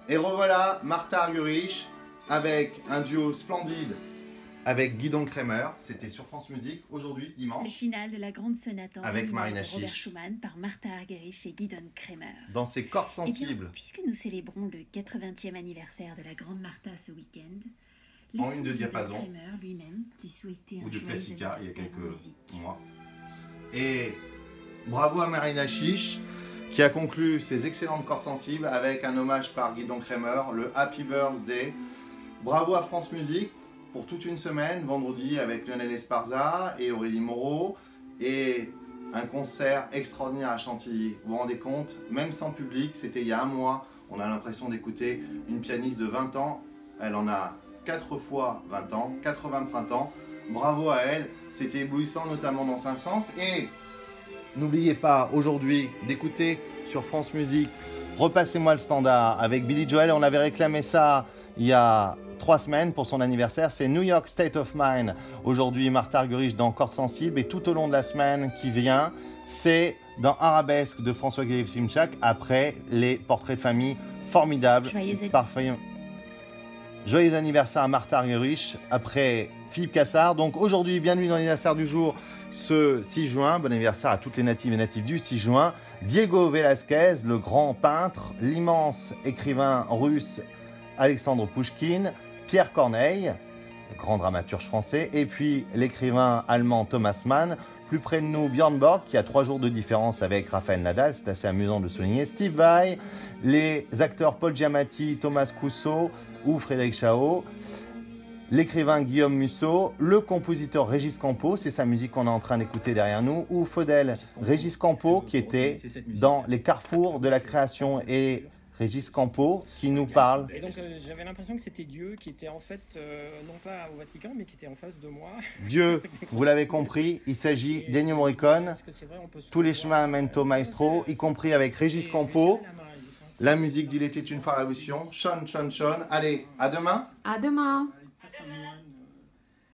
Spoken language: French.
Et revoilà Martha Argerich avec un duo splendide avec Guidon Kremer. C'était sur France Musique aujourd'hui, ce dimanche. Le final de la grande sonate en avec Marina Robert Chiche Schumann par Martha Argerich et Guidon Kremer. Dans ses cordes Eh bien, sensibles. puisque nous célébrons le 80e anniversaire de la grande Martha ce week-end, En une de diapason. Kremer lui-même lui souhaitait Ou de un Classica il y a joyeux quelques musique. mois. Et bravo à Marina Chiche qui a conclu ses excellentes cordes sensibles avec un hommage par Guidon Kremer, le Happy Birthday. Bravo à France Musique pour toute une semaine, vendredi avec Lionel Esparza et Aurélie Moreau, et un concert extraordinaire à Chantilly. Vous vous rendez compte, même sans public, c'était il y a un mois, on a l'impression d'écouter une pianiste de 20 ans, elle en a 4 fois 20 ans, 80 printemps, bravo à elle, c'était éblouissant notamment dans Saint-Saëns. Et n'oubliez pas aujourd'hui d'écouter sur France Musique Repassez-moi le standard avec Billy Joel. On avait réclamé ça il y a 3 semaines pour son anniversaire. C'est New York State of Mind. Aujourd'hui, Martha Argerich dans Cordes sensibles. Et tout au long de la semaine qui vient, c'est dans Arabesque de François-Xavier Simchak, après les portraits de famille formidables. Joyeux anniversaire à Martha Argerich, après Philippe Cassard. Donc aujourd'hui, bienvenue dans l'anniversaire du jour, ce 6 juin. Bon anniversaire à toutes les natives et natifs du 6 juin. Diego Velázquez, le grand peintre, l'immense écrivain russe Alexandre Pouchkine, Pierre Corneille, le grand dramaturge français, et puis l'écrivain allemand Thomas Mann. Plus près de nous, Björn Borg, qui a 3 jours de différence avec Raphaël Nadal, c'est assez amusant de le souligner. Steve Vai, les acteurs Paul Giamatti, Thomas Cusso ou Frédéric Chao, l'écrivain Guillaume Musso, le compositeur Régis Campo, c'est sa musique qu'on est en train d'écouter derrière nous, ou Faudel Régis Campo, qui était dans les carrefours de la création, et Régis Campo qui nous parle. Et donc j'avais l'impression que c'était Dieu qui était en fait, non pas au Vatican, mais qui était en face de moi. Dieu, vous l'avez compris, il s'agit d'Ennio Morricone. Tous les chemins mènent au maestro, y compris avec Régis Campo. La musique d'Il était une fois la révolution. Sean. Allez, à demain. À demain.